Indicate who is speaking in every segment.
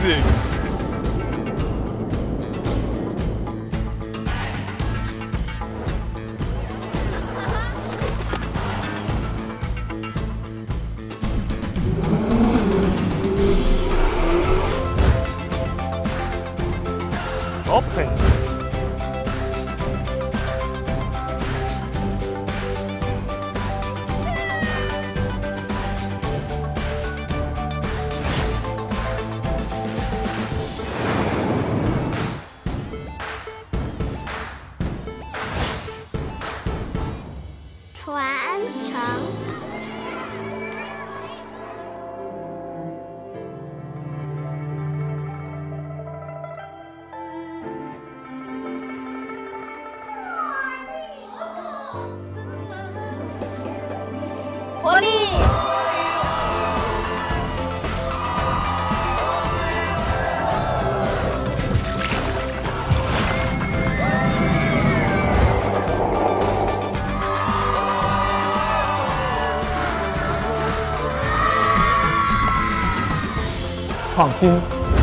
Speaker 1: music.
Speaker 2: Open.
Speaker 3: 创新。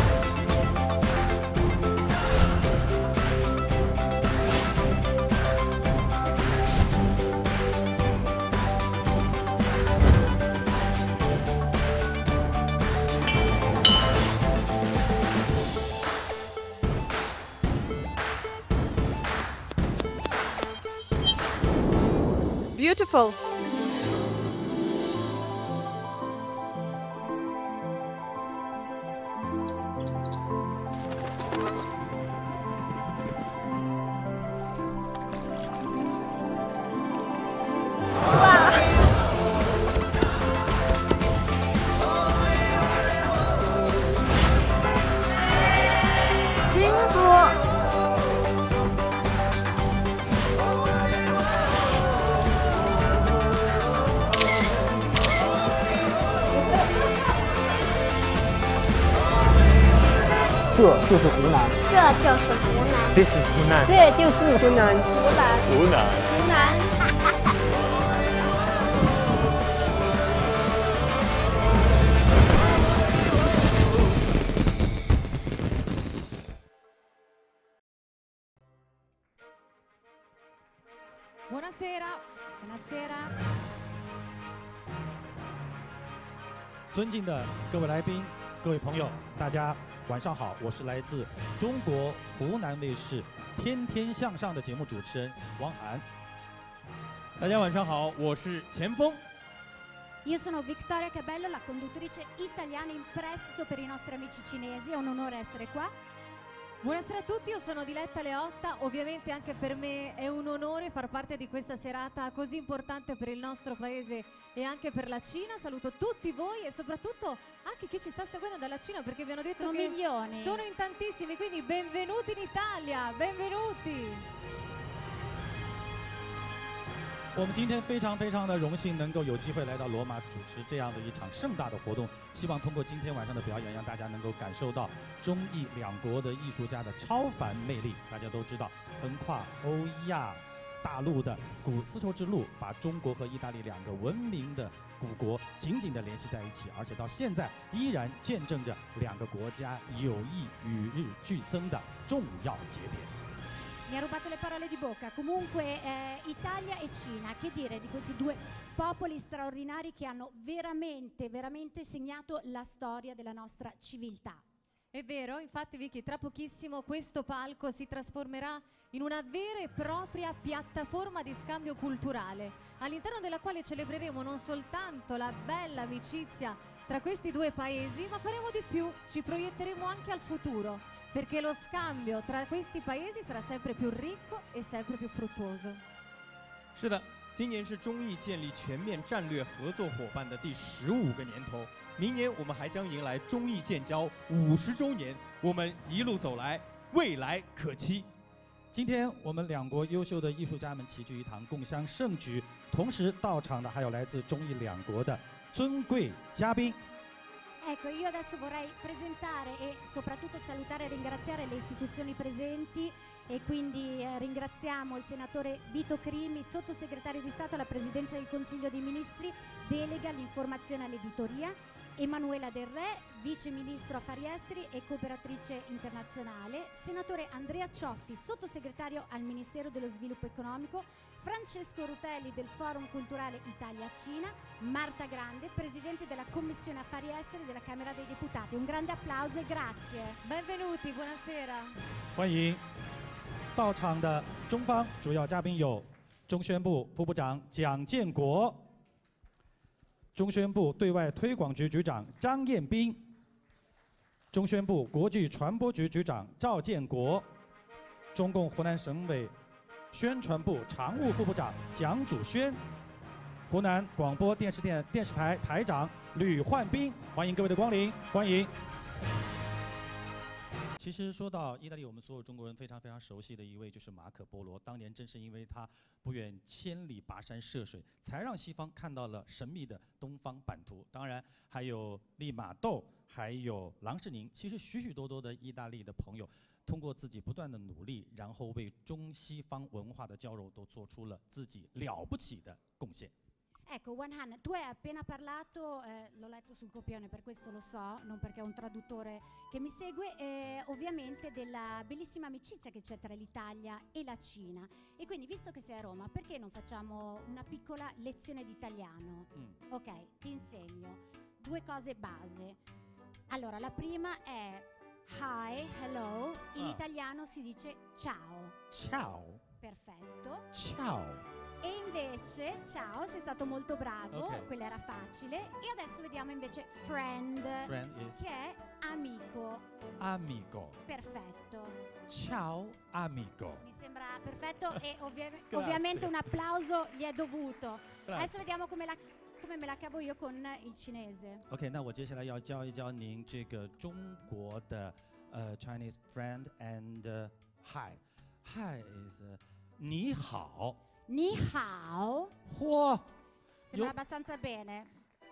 Speaker 4: Beautiful.
Speaker 3: 这就是湖南。
Speaker 5: 这就是湖南。
Speaker 2: This is 湖南。
Speaker 4: 这就是湖南。
Speaker 1: 湖南。
Speaker 5: 湖南。
Speaker 6: Buonasera。
Speaker 7: 尊敬的各位来宾、各位朋友，大家晚上好，我是来自中国湖南卫视《天天向上》的节目主持人汪涵。
Speaker 8: 大家晚上好，我是钱枫。
Speaker 6: Io sono Victoria Cabello, la conduttrice italiana in prestito per i nostri amici cinesi, è un onore essere qua.
Speaker 9: Buonasera a tutti, io sono Diletta Leotta, ovviamente anche per me è un onore far parte di questa serata così importante per il nostro paese e anche per la Cina. Saluto tutti voi e soprattutto anche chi ci sta seguendo dalla Cina, perché vi hanno detto
Speaker 6: sono
Speaker 9: che
Speaker 6: milioni.
Speaker 9: Sono in tantissimi, quindi benvenuti in Italia, benvenuti!
Speaker 7: 我们今天非常的荣幸能够有机会来到罗马主持这样的一场盛大的活动，希望通过今天晚上的表演，让大家能够感受到中意两国的艺术家的超凡魅力。大家都知道，横跨欧亚大陆的古丝绸之路，把中国和意大利两个文明的古国紧紧地联系在一起，而且到现在依然见证着两个国家友谊与日俱增的重要节点。
Speaker 6: Mi ha rubato le parole di bocca. Comunque Italia e Cina, che dire di questi due popoli straordinari che hanno veramente segnato la storia della nostra civiltà.
Speaker 9: È vero, infatti Vicky, tra pochissimo questo palco si trasformerà in una vera e propria piattaforma di scambio culturale, all'interno della quale celebreremo non soltanto la bella amicizia tra questi due paesi, ma faremo di più, ci proietteremo anche al futuro. Perché lo scambio tra questi paesi sarà sempre più ricco e sempre più fruttuoso.
Speaker 8: 是的，今年是中意建立全面战略合作伙伴的第15个年头，明年我们还将迎来中意建交50周年，我们一路走来，未来可期。
Speaker 7: 今天我们两国优秀的艺术家们齐聚一堂，共襄盛举，同时到场的还有来自中意两国的尊贵嘉宾。
Speaker 6: Ecco, io adesso vorrei presentare e soprattutto salutare e ringraziare le istituzioni presenti e quindi ringraziamo il senatore Vito Crimi, sottosegretario di Stato alla Presidenza del Consiglio dei Ministri, delega all'informazione e all'editoria, Emanuela Del Re, Vice Ministro Affari Esteri e Cooperatrice Internazionale, Senatore Andrea Cioffi, Sottosegretario al Ministero dello Sviluppo Economico, Francesco Rutelli del Forum Culturale Italia-Cina, Marta Grande, Presidente della Commissione Affari Esteri della Camera dei Deputati. Un grande applauso e grazie.
Speaker 9: Benvenuti, buonasera.
Speaker 7: 欢迎到场的中方主要嘉宾有中宣部副部长蒋建国、中宣部对外推广局局长张彦斌、中宣部国际传播局局长赵建国、中共湖南省委宣传部常务副部长蒋祖轩、湖南广播电视台台长吕焕斌，欢迎各位的光临，欢迎。其实说到意大利，我们所有中国人非常非常熟悉的一位就是马可波罗。当年正是因为他不远千里跋山涉水，才让西方看到了神秘的东方版图。当然还有利玛窦，还有郎世宁。其实许许多多的意大利的朋友，通过自己不断的努力，然后为中西方文化的交融都做出了自己了不起的贡献。
Speaker 6: Ecco, Wanhan, tu hai appena parlato, l'ho letto sul copione, per questo lo so, non perché è un traduttore che mi segue, ovviamente della bellissima amicizia che c'è tra l'Italia e la Cina. E quindi, visto che sei a Roma, perché non facciamo una piccola lezione di italiano? Ok, ti insegno. Due cose base. Allora, la prima è hi, hello, in italiano si dice ciao.
Speaker 7: Ciao.
Speaker 6: Perfetto.
Speaker 7: Ciao.
Speaker 6: E invece, ciao, sei stato molto bravo,
Speaker 7: Ok.
Speaker 6: quella era facile. E adesso vediamo invece friend,
Speaker 7: Friend is
Speaker 6: che è amico.
Speaker 7: amigo.
Speaker 6: Perfetto.
Speaker 7: Ciao amigo.
Speaker 6: Mi sembra perfetto e
Speaker 7: Grazie.
Speaker 6: ovviamente un applauso gli è dovuto.
Speaker 7: Grazie.
Speaker 6: Adesso vediamo come me la cavo io con il cinese.
Speaker 7: OK， 那我接下来要教一教您这个中国的Chinese friend and hi。Hi is 你好。
Speaker 6: Ni hao.
Speaker 7: 嚯
Speaker 6: Sembra
Speaker 7: 有
Speaker 6: abbastanza bene.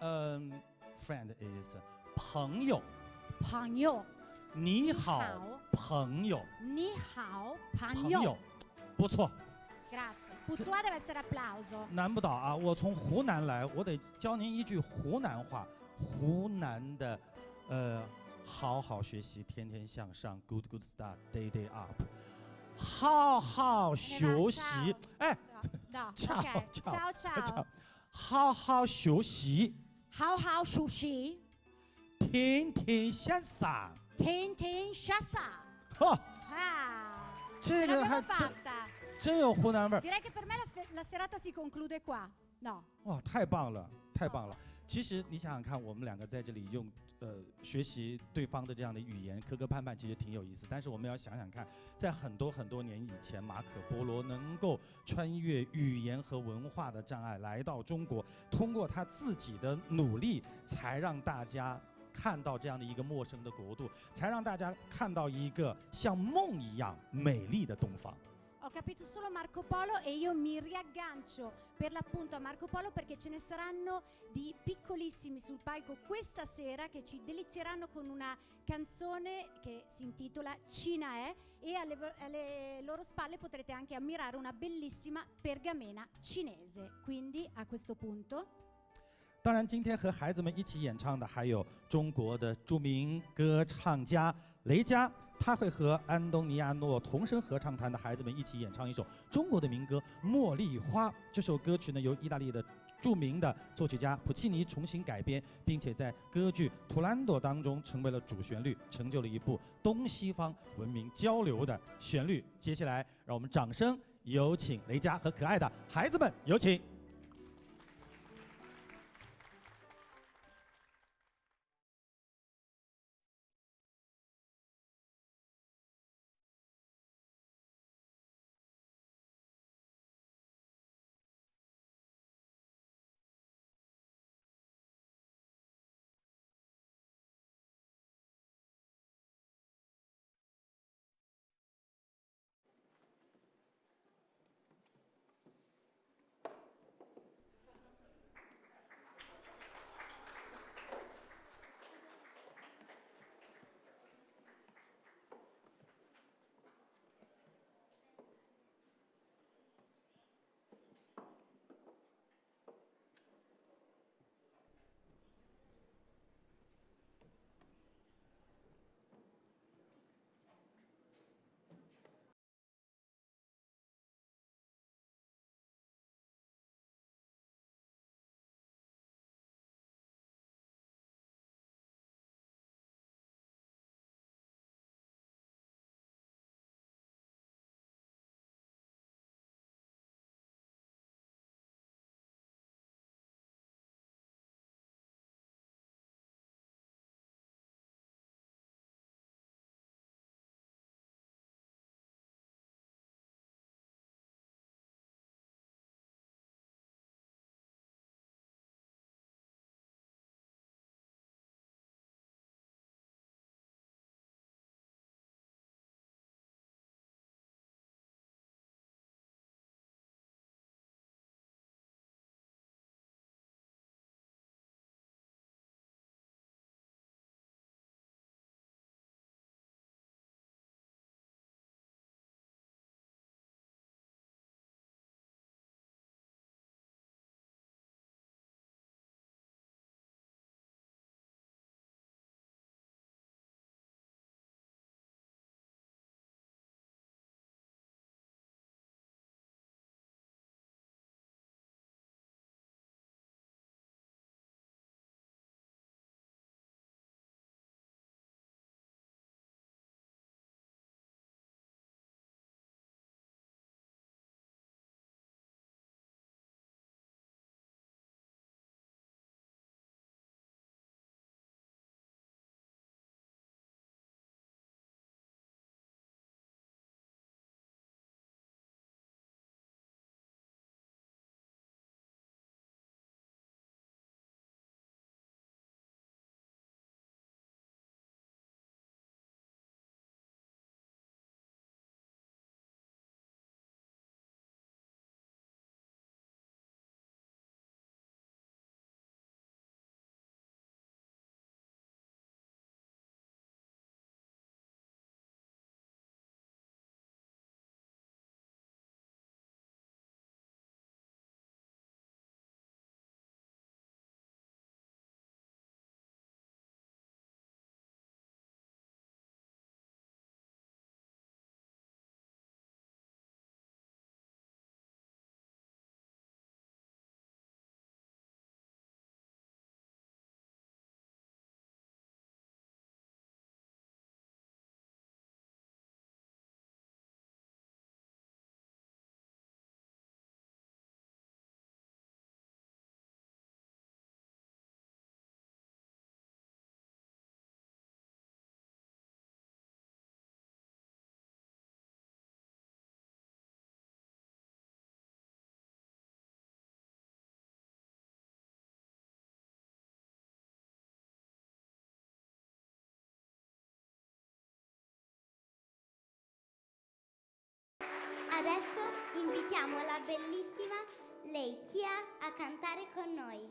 Speaker 7: friend is 朋友。
Speaker 6: Pagno.
Speaker 7: 你好
Speaker 6: 好，
Speaker 7: 朋友。
Speaker 6: Ni hao.
Speaker 7: 朋
Speaker 6: Pagno.
Speaker 7: 友，不错。
Speaker 6: Grazie. Puzzoa deve essere applauso.
Speaker 7: 难不倒啊！我从湖南来，我得教您一句湖南话。湖南的，好好学习，天天向上 ，good good start，day day up， 好好学习，哎，
Speaker 6: No,
Speaker 7: ciao
Speaker 6: ok.
Speaker 7: ciao
Speaker 6: Ciao ciao.
Speaker 7: 好好学习，
Speaker 6: Hao hao sushi.
Speaker 7: 天天向上，
Speaker 6: Tin tin shasa.
Speaker 7: 哈，
Speaker 6: Ah.
Speaker 7: 这
Speaker 6: Ce
Speaker 7: 个还
Speaker 6: l'abbiamo
Speaker 7: 真
Speaker 6: fatta.
Speaker 7: 真有湖南味儿，
Speaker 6: Direi che per me la serata si conclude qua. No.
Speaker 7: 哇，太棒了，太棒了！其实你想想看，我们两个在这里用学习对方的这样的语言，磕磕绊绊，其实挺有意思。但是我们要想想看，在很多很多年以前，马可波罗能够穿越语言和文化的障碍来到中国，通过他自己的努力，才让大家看到这样的一个陌生的国度，才让大家看到一个像梦一样美丽的东方。
Speaker 6: Ho capito solo Marco Polo e io mi riaggancio per l'appunto a Marco Polo perché ce ne saranno di piccolissimi sul palco questa sera che ci delizieranno con una canzone che si intitola Cina è e alle loro spalle potrete anche ammirare una bellissima pergamena cinese. Quindi a questo punto
Speaker 7: 当然，今天和孩子们一起演唱的还有中国的著名歌唱家雷佳，他会和安东尼亚诺童声合唱团的孩子们一起演唱一首中国的民歌《茉莉花》。这首歌曲呢，由意大利的著名的作曲家普契尼重新改编，并且在歌剧《图兰朵》当中成为了主旋律，成就了一部东西方文明交流的旋律。接下来，让我们掌声有请雷佳和可爱的孩子们，有请。
Speaker 5: Adesso invitiamo la bellissima Leitia a cantare con noi.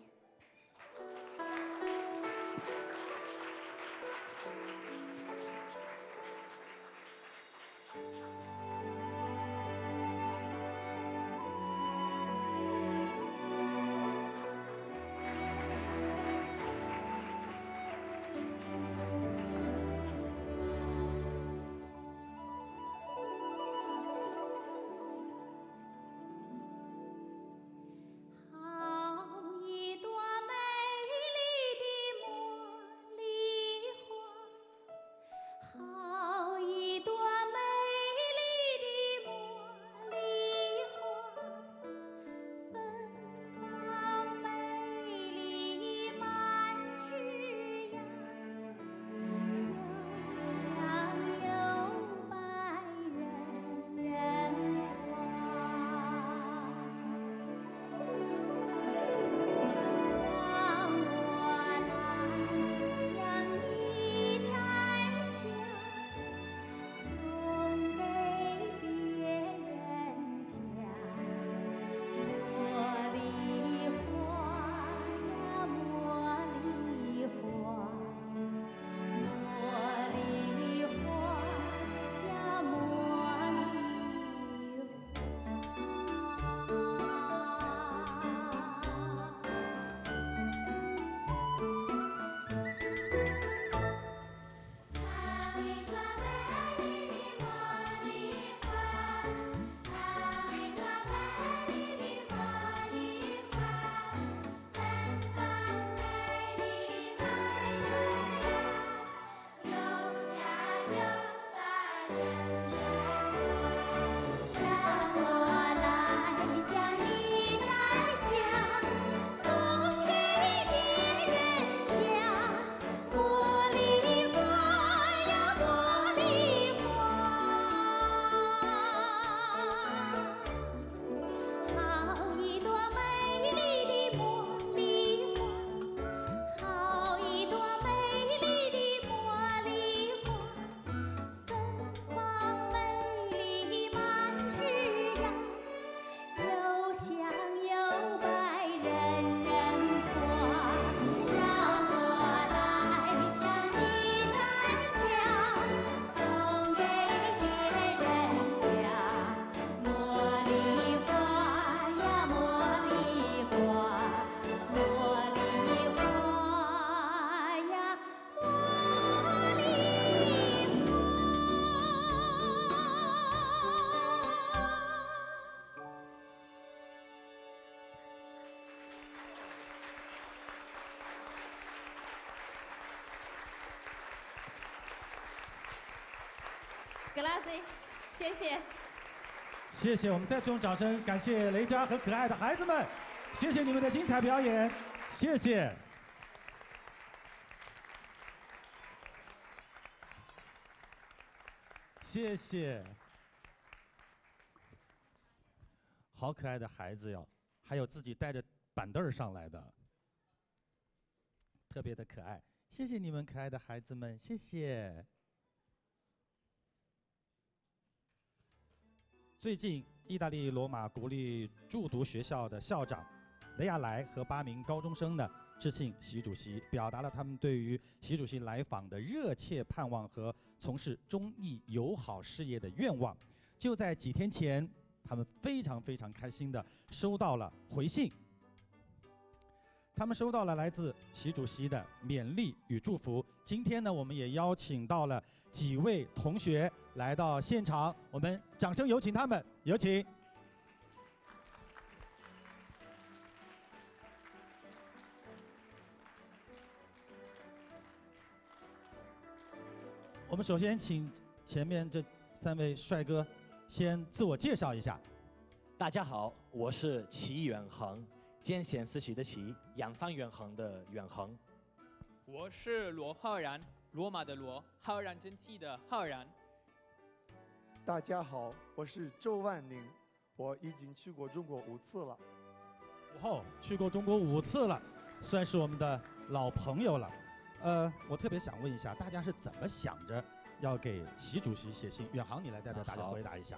Speaker 1: Grazie，谢谢。
Speaker 7: 谢谢，我们再次用掌声感谢雷佳和可爱的孩子们，谢谢你们的精彩表演，谢谢。谢谢，好可爱的孩子哟，还有自己带着板凳上来的，特别的可爱。谢谢你们可爱的孩子们，谢谢。最近，意大利罗马国立驻读学校的校长雷亚莱和8名高中生呢致信习主席，表达了他们对于习主席来访的热切盼望和从事中意友好事业的愿望。就在几天前，他们非常开心地收到了回信。他们收到了来自习主席的勉励与祝福。今天呢，我们也邀请到了几位同学来到现场，我们掌声有请他们，有请。我们首先请前面这3位帅哥先自我介绍一下。
Speaker 10: 大家好，我是齐远恒，艰险思齐的齐，远方远航的远恒。
Speaker 11: 我是罗浩然，罗马的罗，浩然正气的浩然。
Speaker 12: 大家好，我是周万宁，我已经去过中国5次了。
Speaker 7: 哦，去过中国5次了，算是我们的老朋友了。我特别想问一下，大家是怎么想着要给习主席写信？远航，你来代表大家回答一下。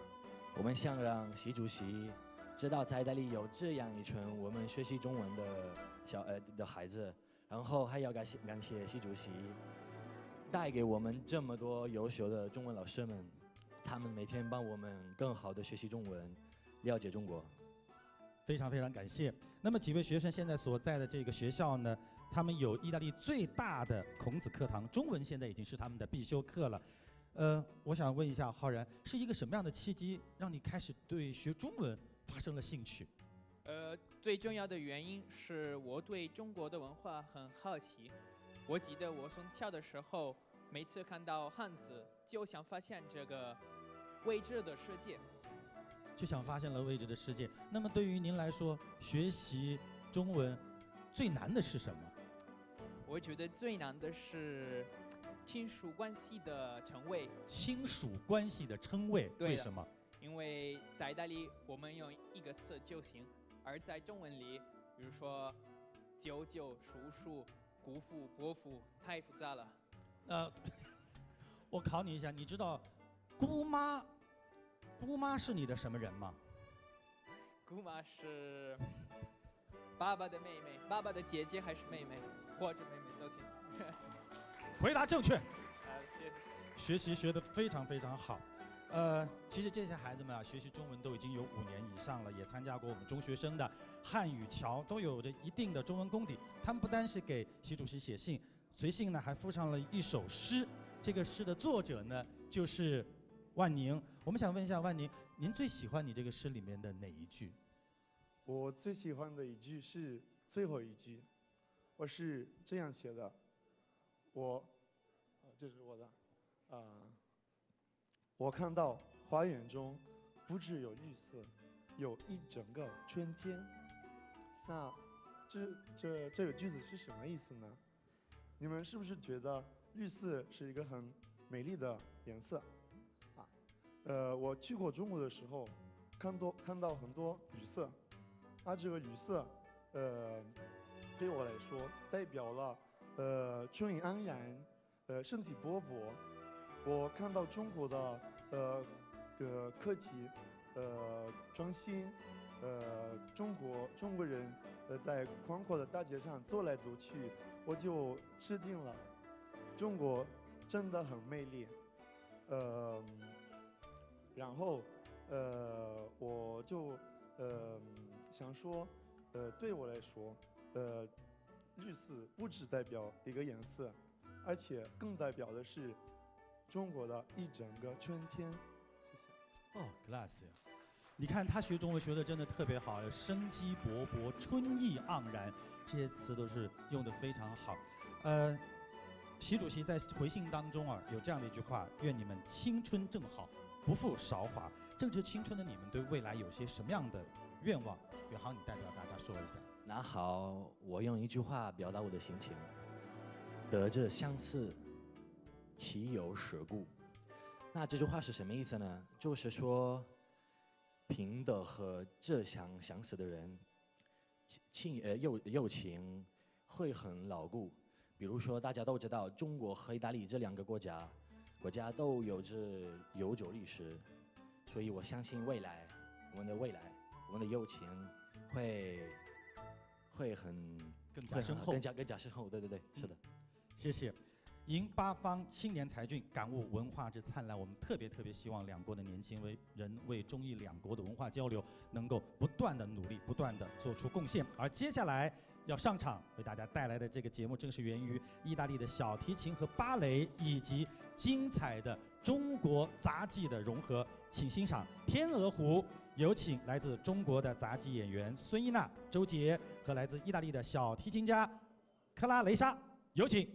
Speaker 10: 我们想让习主席知道在意大利有这样一群我们学习中文的孩子，然后还要感谢习主席带给我们这么多优秀的中文老师们，他们每天帮我们更好的学习中文，了解中国。
Speaker 7: 非常非常感谢。那么几位学生现在所在的这个学校呢，他们有意大利最大的孔子课堂，中文现在已经是他们的必修课了。我想问一下浩然，是一个什么样的契机让你开始对学中文发生了兴趣？
Speaker 11: 最重要的原因是我对中国的文化很好奇。我记得我从小的时候，每次看到汉字，就想发现这个未知的世界。
Speaker 7: 就想发现了未知的世界。那么对于您来说，学习中文最难的是什么？
Speaker 11: 我觉得最难的是亲属关系的称谓。
Speaker 7: 亲属关系的称谓，为什么？
Speaker 11: 因为在意大利我们用一个词就行，而在中文里，比如说舅舅、叔叔、姑父、伯父，太复杂了。
Speaker 7: 我考你一下，你知道姑妈是你的什么人吗？
Speaker 11: 姑妈是爸爸的妹妹，爸爸的姐姐还是妹妹，或者妹妹都行。
Speaker 7: 回答正确。
Speaker 11: 谢谢。
Speaker 7: 学习学得非常非常好。其实这些孩子们啊，学习中文都已经有5年以上了，也参加过我们中学生的汉语桥，都有着一定的中文功底。他们不单是给习主席写信，随信呢还附上了一首诗。这个诗的作者呢就是万宁。我们想问一下万宁，您最喜欢你这个诗里面的哪一句？
Speaker 12: 我最喜欢的一句是最后一句，我是这样写的，这是我的，我看到花园中不只有绿色，有一整个春天。那这个句子是什么意思呢？你们是不是觉得绿色是一个很美丽的颜色？我去过中国的时候，看到很多绿色，这个绿色，对我来说代表了春意盎然，生机勃勃。我看到中国的科技，创新，中国人在宽阔的大街上走来走去，我就吃惊了。中国真的很美丽，然后我就想说，对我来说，绿色不只代表一个颜色，而且更代表的是中国的一整个春天。谢谢。
Speaker 7: grazie。你看他学中文学的真的特别好，生机勃勃、春意盎然，这些词都是用的非常好。习主席在回信当中有这样的一句话：愿你们青春正好，不负韶华。正值青春的你们，对未来有些什么样的愿望？远航，你代表大家说一下。
Speaker 10: 那好，我用一句话表达我的心情：得之相似，其有始故。那这句话是什么意思呢？就是说，凭的和志向相似的人，友情会很牢固。比如说，大家都知道，中国和意大利这2个国家都有着悠久历史，所以我相信我们的友情会
Speaker 7: 更加深厚，
Speaker 10: 更加深厚。对，是的。
Speaker 7: 谢谢。迎8方青年才俊，感悟文化之灿烂。我们特别希望2国的年轻人为中意2国的文化交流能够不断的努力，不断的做出贡献。而接下来要上场为大家带来的这个节目，正是源于意大利的小提琴和芭蕾，以及精彩的中国杂技的融合。请欣赏《天鹅湖》，有请来自中国的杂技演员孙一娜、周杰和来自意大利的小提琴家克拉雷莎，有请。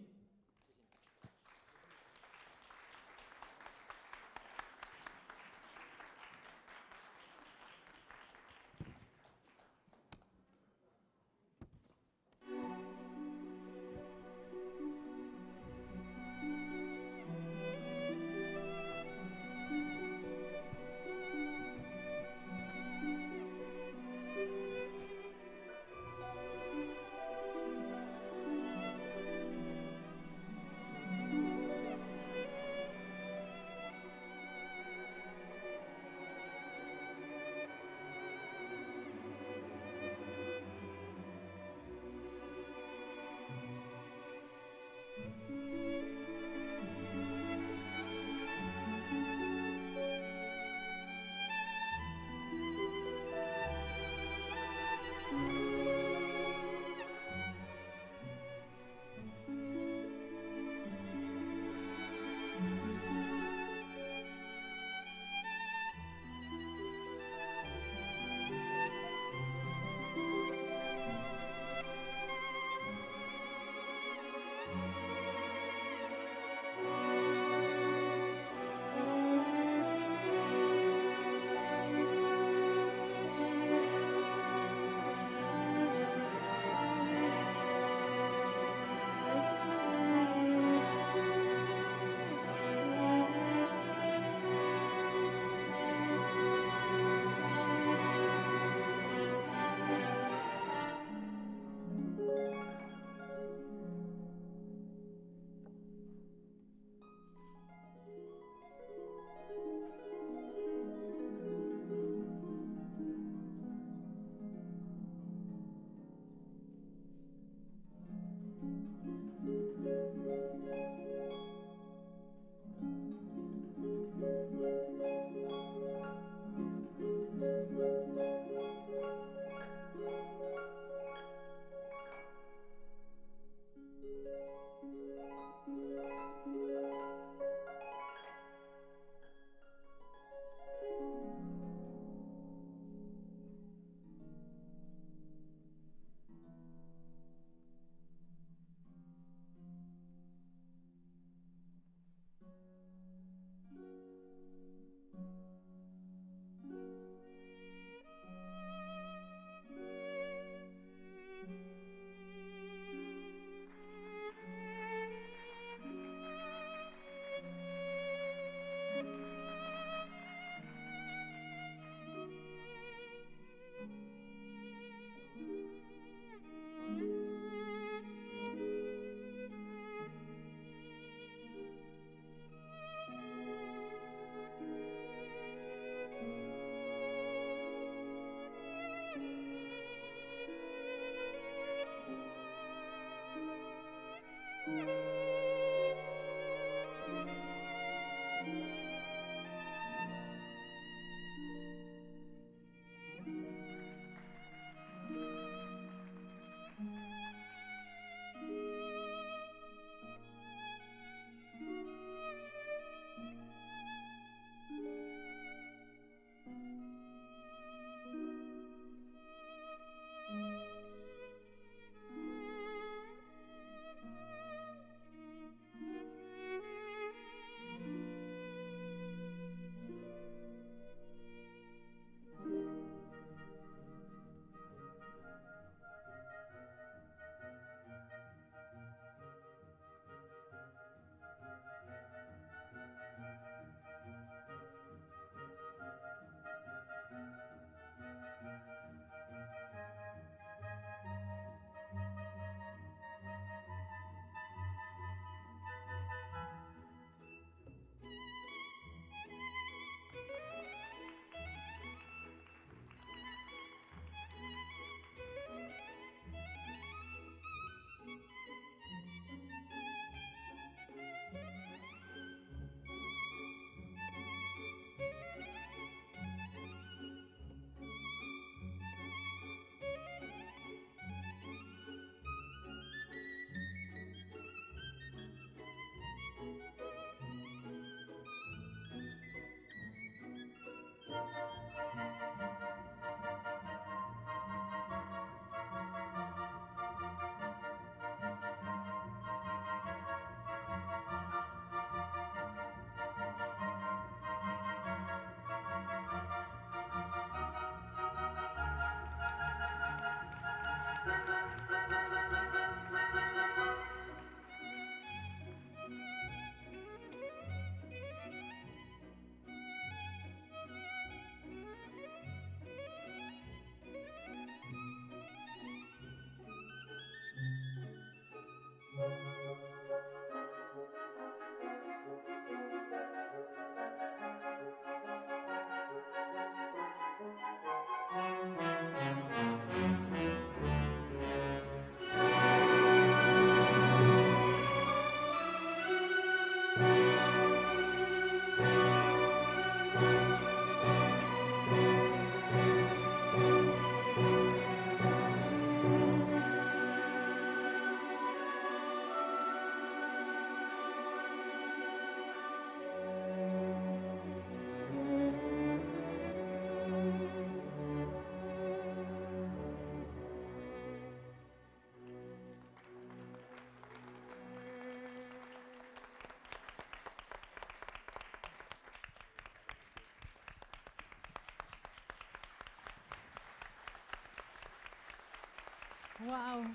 Speaker 9: Wow.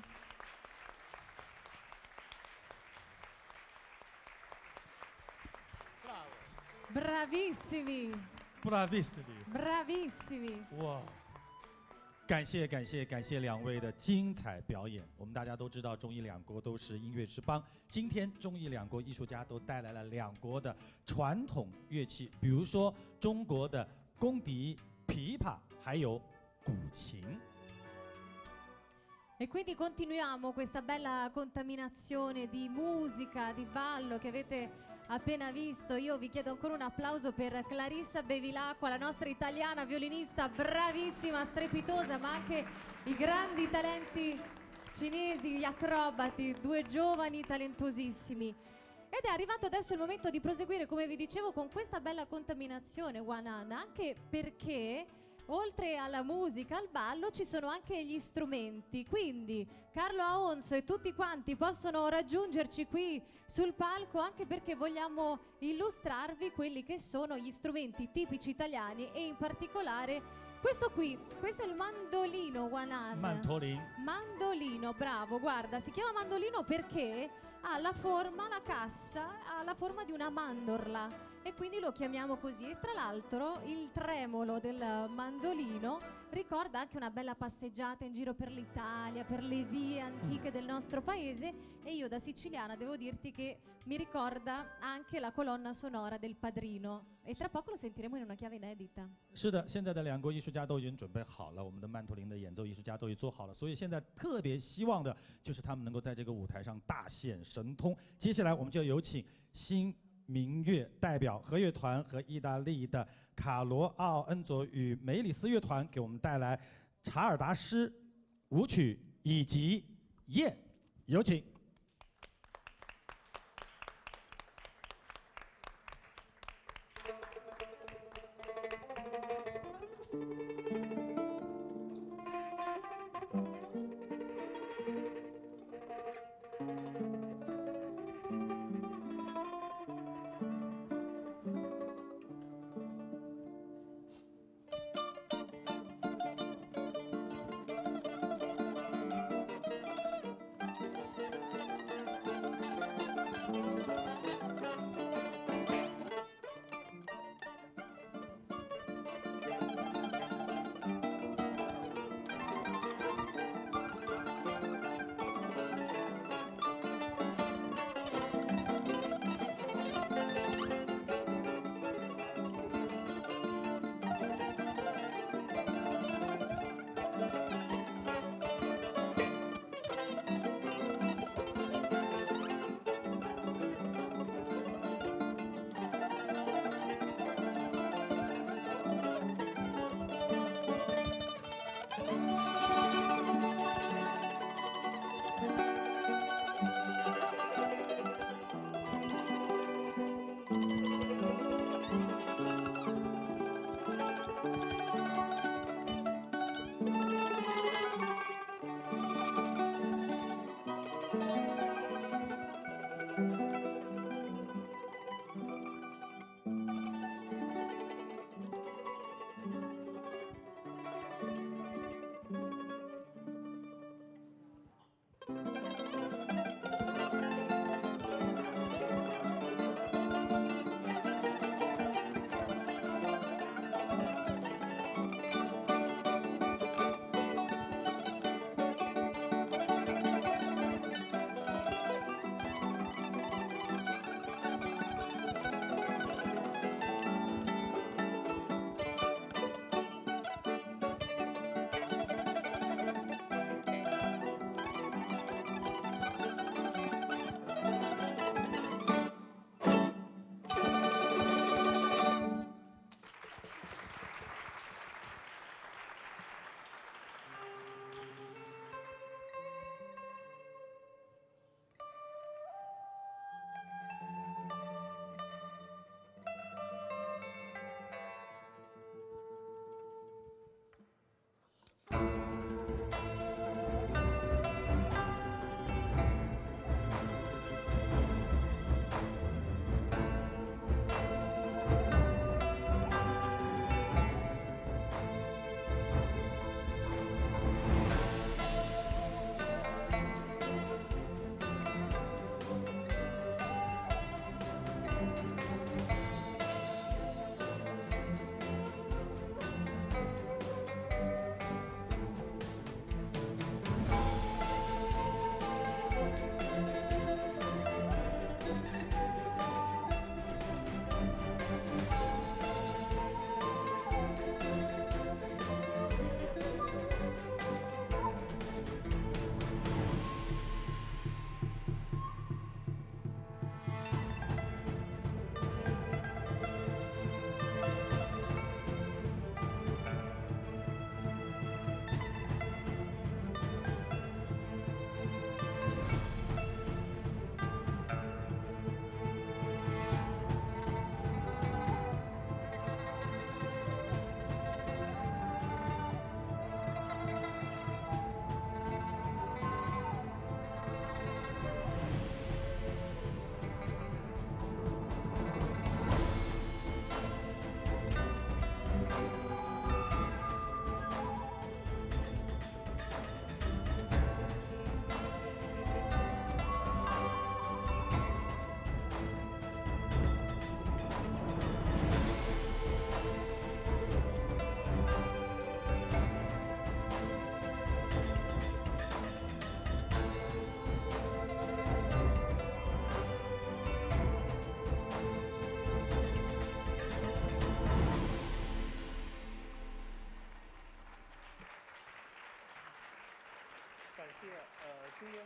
Speaker 9: Bravissimi.
Speaker 7: Bravissimi.
Speaker 9: Bravissimi.
Speaker 7: 哇！感谢两位的精彩表演。我们大家都知道，中意两国都是音乐之邦。今天中意两国艺术家都带来了两国的传统乐器，比如说中国的宫笛、琵琶，还有古琴。
Speaker 9: E quindi continuiamo questa bella contaminazione di musica, di ballo che avete appena visto. Io vi chiedo ancora un applauso per Clarissa Bevilacqua, la nostra italiana violinista bravissima, strepitosa, ma anche i grandi talenti cinesi, gli acrobati, due giovani talentosissimi. Ed è arrivato adesso il momento di proseguire, come vi dicevo, con questa bella contaminazione Wanan, anche perché oltre alla musica, al ballo, ci sono anche gli strumenti. Quindi Carlo Aonzo e tutti quanti possono raggiungerci qui sul palco, anche perché vogliamo illustrarvi quelli che sono gli strumenti tipici italiani e in particolare questo qui. Questo è il mandolino, Wanan. Mandolino, bravo, guarda, si chiama mandolino perché ha la forma, la cassa, ha la forma di una mandorla. E quindi lo chiamiamo così. E tra l'altro il tremolo del mandolino ricorda anche una bella passeggiata in giro per l'Italia, per le vie antiche del nostro paese, e io da siciliana devo dirti che mi ricorda anche la colonna sonora del Padrino, e tra poco lo sentiremo in una chiave inedita.
Speaker 7: 是的，现在的两国艺术家都已经准备好了，我们的曼陀林的演奏艺术家都已做好了，所以现在特别希望的就是他们能够在这个舞台上大显神通。接下来我们就有请新民乐代表合乐团和意大利的卡罗奥恩佐与梅里斯乐团给我们带来查尔达诗舞曲以及燕，有请。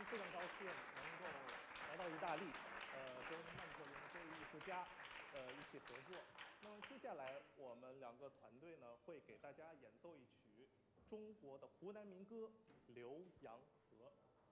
Speaker 13: 非常高兴能够来到意大利，跟曼特林这位艺术家一起合作。那么接下来我们2个团队呢会给大家演奏一曲中国的湖南民歌《浏阳河》。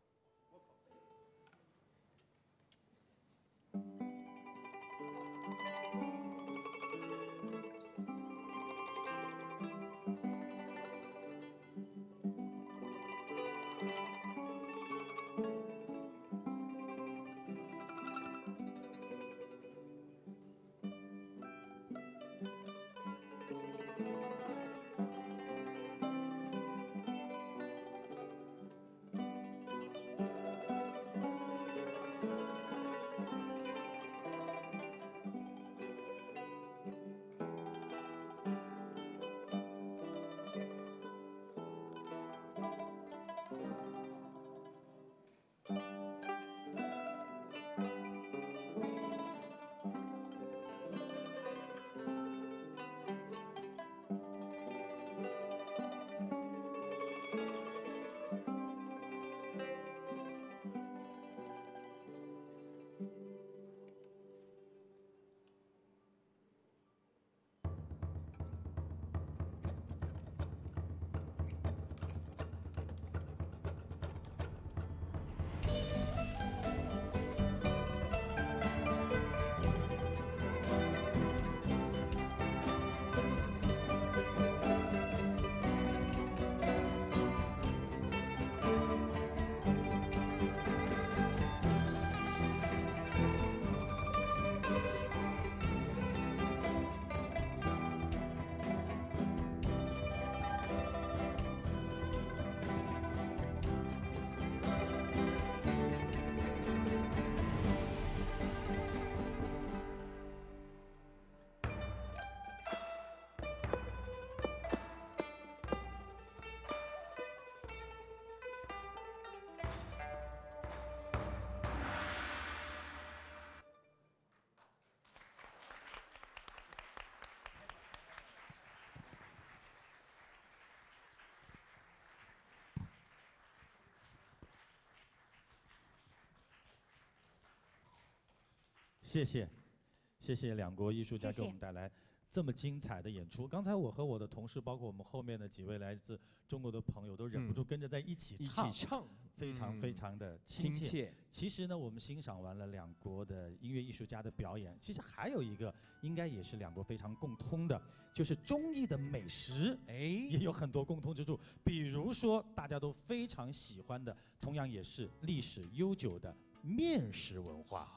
Speaker 7: 谢谢，谢谢2国艺术家给我们带来这么精彩的演出。刚才我和我的同事，包括我们后面的几位来自中国的朋友，都忍不住跟着在一起唱，非常非常的亲切。其实呢，我们欣赏完了2国的音乐艺术家的表演，其实还有一个应该也是2国非常共通的，就是中意的美食，也有很多共通之处。比如说大家都非常喜欢的，同样也是历史悠久的面食文化。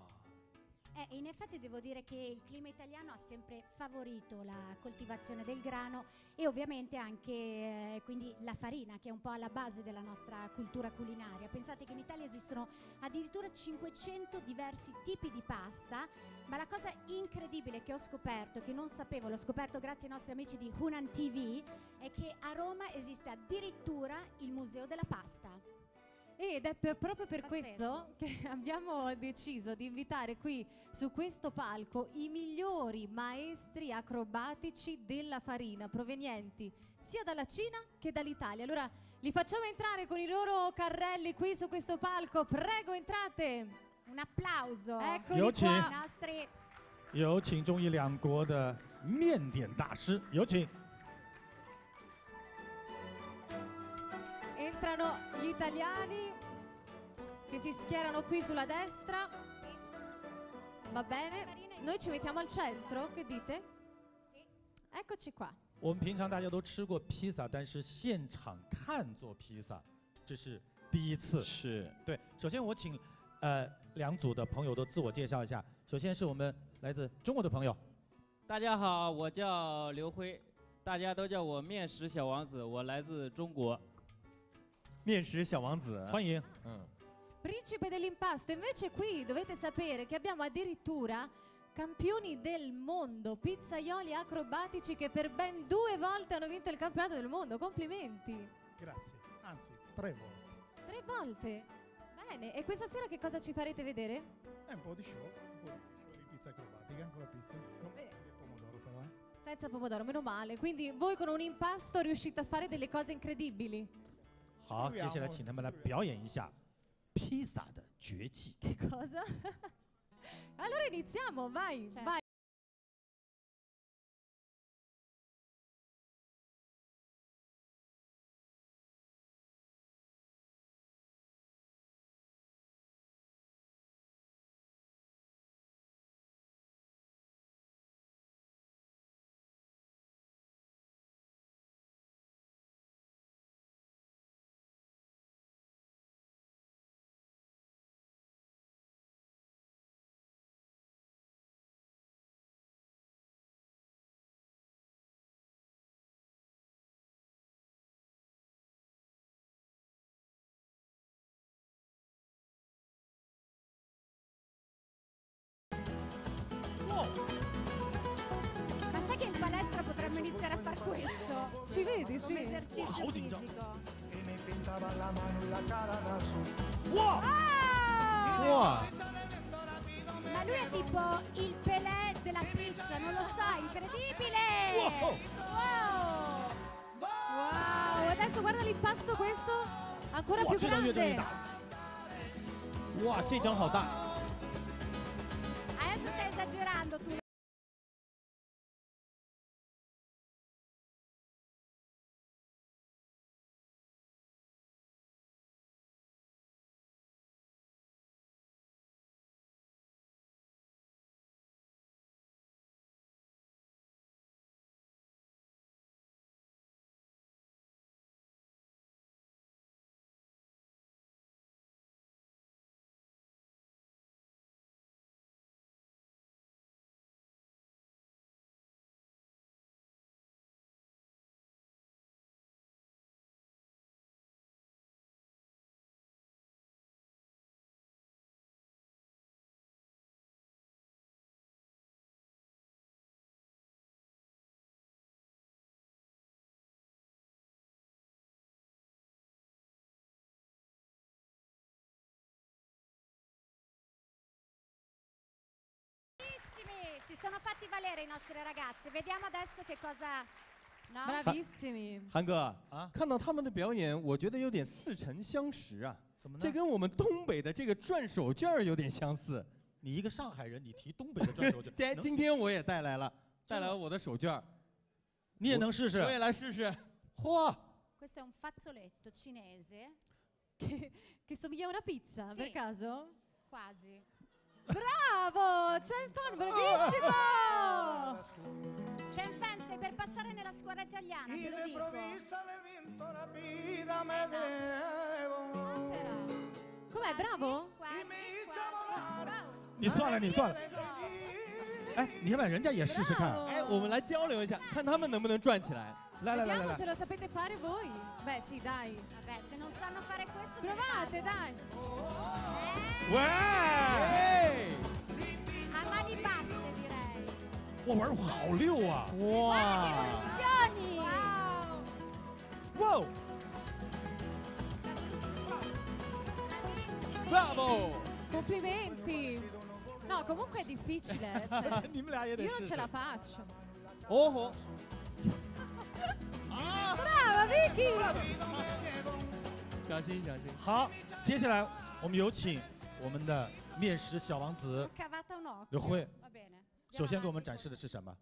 Speaker 6: In effetti devo dire che il clima italiano ha sempre favorito la coltivazione del grano e ovviamente anche quindi la farina, che è un po' alla base della nostra cultura culinaria. Pensate che in Italia esistono addirittura 500 diversi tipi di pasta, ma la cosa incredibile che ho scoperto, che non sapevo, l'ho scoperto grazie ai nostri amici di Hunan TV, è che a Roma esiste addirittura il Museo della Pasta.
Speaker 9: Ed è proprio per questo che abbiamo deciso di invitare qui su questo palco i migliori maestri acrobatici della farina provenienti sia dalla Cina che dall'Italia. Allora li facciamo entrare con i loro carrelli qui su questo palco. Prego, entrate.
Speaker 6: Un applauso.
Speaker 9: Eccoli qua. I nostri
Speaker 7: 有请中意2国的面点大师，有请。
Speaker 9: Entrano gli italiani che si schierano qui sulla destra. Va bene, noi ci mettiamo al centro, che dite? Eccoci qua.
Speaker 7: 我们平常大家都吃过披萨，但是现场看做披萨，这是第一次。
Speaker 8: 是
Speaker 7: 对。首先我请2组的朋友都自我介绍一下。首先是我们来自中国的朋友。
Speaker 14: 大家好，我叫刘辉，大家都叫我面食小王子，我来自中国。
Speaker 8: 面食小王子，
Speaker 7: 欢迎。
Speaker 9: Principe dell'impasto, invece qui dovete sapere che abbiamo addirittura campioni del mondo, pizzaioli acrobatici che per ben 2 volte hanno vinto il campionato del mondo. Complimenti.
Speaker 15: Grazie, anzi 3 volte.
Speaker 9: 3 volte? Bene, e questa sera che cosa ci farete vedere?
Speaker 15: È un po' di show di pizza acrobatica con la pizza. Con il pomodoro però,
Speaker 9: Senza pomodoro, meno male. Quindi voi con un impasto riuscite a fare delle cose incredibili.
Speaker 7: 好，接下来请他们来表演一下。 披萨的绝技。
Speaker 9: Cosa? Allora iniziamo, vai,
Speaker 6: Certo.
Speaker 9: vai.
Speaker 6: Ma sai che in palestra potremmo iniziare a far questo?
Speaker 9: Ci vedi,
Speaker 6: Come
Speaker 9: sì.
Speaker 6: esercizio fisico.
Speaker 7: Wow!
Speaker 8: Wow!
Speaker 6: Ma lui è tipo il Pelé della pizza, non lo so, incredibile!
Speaker 7: Wow!
Speaker 9: Wow, adesso guarda l'impasto questo, ancora
Speaker 7: Wow,
Speaker 9: più
Speaker 7: 这张越变越
Speaker 9: grande.
Speaker 7: 大。
Speaker 8: 哇，这张好大！
Speaker 6: Adesso stai esagerando tu. Si sono fatti valere i nostri ragazzi. Vediamo adesso che cosa. No?
Speaker 9: Bravissimi.
Speaker 8: 韩哥啊，看到他们的表演，我觉得有点似曾相识啊。
Speaker 7: 怎么呢？
Speaker 8: 这跟我们东北的这个转手绢儿有点相似。
Speaker 7: 你一个上海人，你提东北的转手绢，
Speaker 8: 今天我也带来了，带来了我的手绢儿。
Speaker 7: 你也能试试？
Speaker 8: 我也来试试。
Speaker 7: 嚯！
Speaker 6: Questo è un fazzoletto cinese.
Speaker 9: Che somiglia a una pizza,
Speaker 6: Sì.
Speaker 9: per caso?
Speaker 6: Quasi.
Speaker 9: Bravo! Chen Fan, bravissimo!
Speaker 6: Chen Fan, stai per passare nella scuola italiana, te lo dico.
Speaker 9: Com'è, bravo?
Speaker 7: 你算了，你算了。哎，你要不然人家也试试看。
Speaker 8: 哎，我们来交流一下，看他们能不能转起来。
Speaker 7: 来来来来
Speaker 9: Vediamo
Speaker 7: 来
Speaker 9: se lo sapete fare voi. Beh, sì, dai.
Speaker 6: Vabbè, se non sanno fare questo.
Speaker 9: Provate, dai.
Speaker 7: 喂！
Speaker 6: A mani basse, direi.
Speaker 7: 我玩的好溜啊！
Speaker 8: 哇！
Speaker 6: Evoluzioni!
Speaker 7: Wow!
Speaker 8: Bravo!
Speaker 9: Complimenti. No, comunque è difficile. Cioè,
Speaker 7: 你们俩也得
Speaker 9: io
Speaker 7: 试
Speaker 9: non
Speaker 7: 试
Speaker 9: ce。la faccio.
Speaker 8: Oh!
Speaker 9: Brava, Vicky!
Speaker 8: 小心小心。
Speaker 7: 好，接下来我们有请我们的面食小王子
Speaker 6: Cavata un occhio.
Speaker 7: 刘辉，
Speaker 6: Va bene.
Speaker 7: 首先给我们展示的是什么？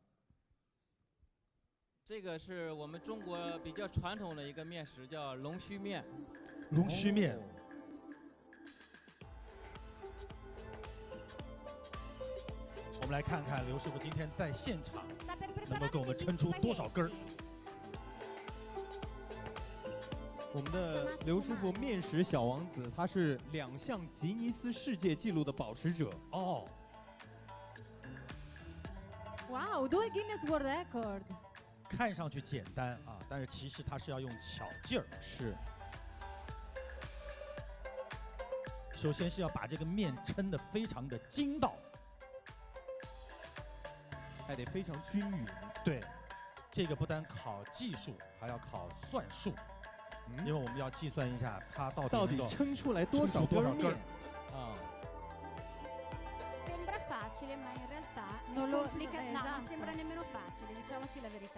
Speaker 14: 这个是我们中国比较传统的一个面食，叫龙须面。
Speaker 7: 龙须面。我们来看看刘师傅今天在现场
Speaker 6: Sta per
Speaker 7: 能够
Speaker 6: preparare
Speaker 7: 给我们
Speaker 6: degli
Speaker 7: 抻出多少
Speaker 6: spaghetti.
Speaker 7: 根儿。
Speaker 8: 我们的刘师傅面食小王子，他是2项吉尼斯世界纪录的保持者。
Speaker 7: 哦，
Speaker 9: Wow, 2 Guinness World Record.
Speaker 7: 看上去简单啊，但是其实它是要用巧劲儿。
Speaker 8: 是。
Speaker 7: 首先是要把这个面抻得非常的筋道，
Speaker 8: 还得非常均匀。
Speaker 7: 对，这个不单考技术，还要考算术，因为我们要计算一下它到底能够
Speaker 8: 抻出来多少
Speaker 7: 抻出多少根儿
Speaker 8: 根儿面
Speaker 7: 啊。
Speaker 6: Sembra facile, ma in realtà
Speaker 9: Non lo-
Speaker 6: complica. No,
Speaker 9: esatto.
Speaker 6: non sembra nemmeno facile, diciamoci la verità.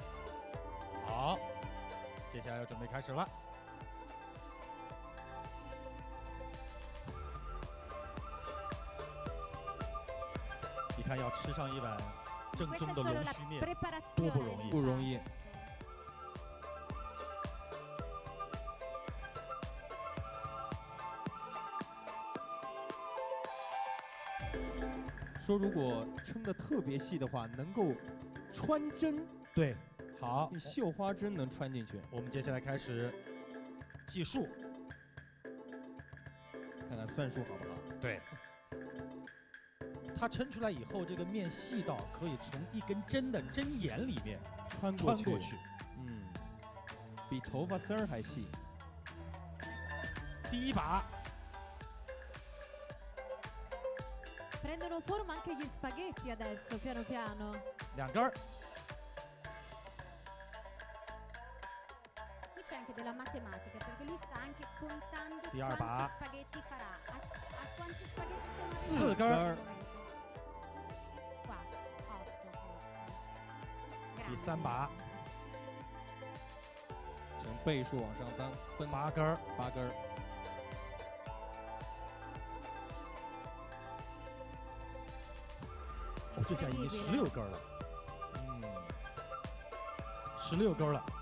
Speaker 7: 好，接下来要准备开始了。 看要吃上一碗正
Speaker 6: Questa
Speaker 7: 宗
Speaker 6: è
Speaker 7: 的
Speaker 6: solo
Speaker 7: 龙
Speaker 6: la
Speaker 7: 须面，
Speaker 6: preparazione
Speaker 7: 多不容易，
Speaker 8: 不容易。说如果撑得特别细的话，能够穿针。
Speaker 7: 对，好，
Speaker 8: 绣花针能穿进去。
Speaker 7: 我们接下来开始计数，
Speaker 8: 看看算术好不好？
Speaker 7: 对。它抻出来以后，这个面细到可以从一根针的针眼里面
Speaker 8: 穿过去。嗯，比头发丝儿还细。
Speaker 7: 第一把。
Speaker 9: Prendono forma anche gli spaghetti adesso, piano piano.
Speaker 7: 2根儿。
Speaker 6: Qui c'è anche della matematica perché lui sta anche contando
Speaker 7: Di Arba.
Speaker 6: quanti spaghetti farà. A quanti spaghetti sono
Speaker 7: 4根儿。
Speaker 6: Qua, 8.
Speaker 7: 第3把。
Speaker 8: 成倍数往上分
Speaker 7: 8根儿。
Speaker 8: 8根儿。
Speaker 7: 哦，这下已经16根了。16根了。